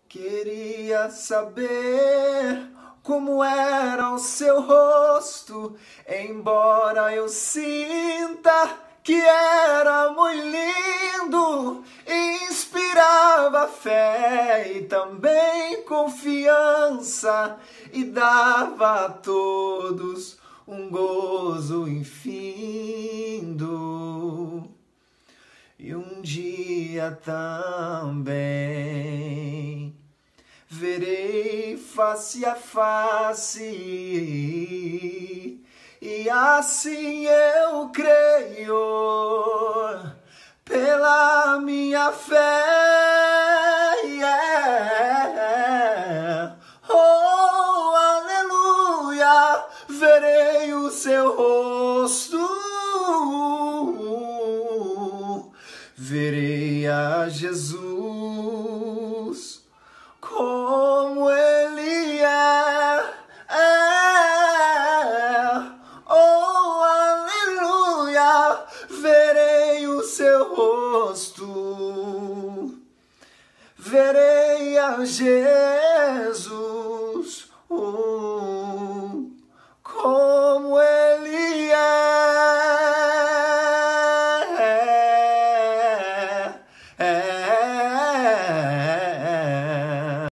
Queria saber como era o seu rosto, embora eu sinta que era muito lindo, inspirava fé e também confiança e dava a todos um gozo infindo. E um dia também verei face a face, e assim eu creio, pela minha fé. Oh, aleluia, verei o seu rosto, verei a Jesus como Ele é. Oh, aleluia, verei o seu rosto, verei a Jesus como